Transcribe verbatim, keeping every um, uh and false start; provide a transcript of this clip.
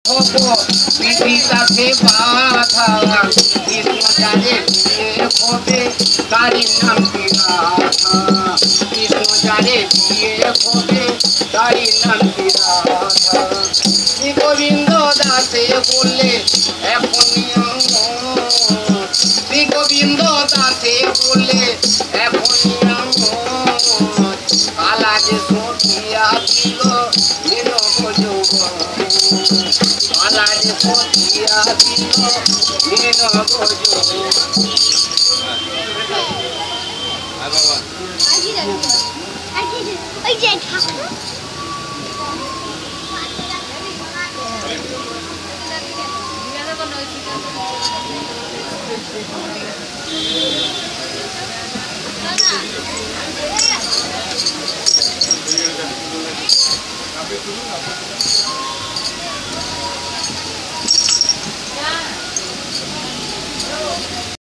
পিতাকে বাধা কৃষ্ণ যারে বিয়ে হবে তারি নাম কি রাধা কৃষ্ণ যারে বিয়ে হবে তারি নাম কি রাধা শ্রী গোবিন্দ দাসে বললে এখনই শ্রী গোবিন্দ দাসে বললে এখনই কালা যে সখিয়া ছিল মেন যৌবন কালা যে সখিয়া ছিল মেন যৌবন Apa itu?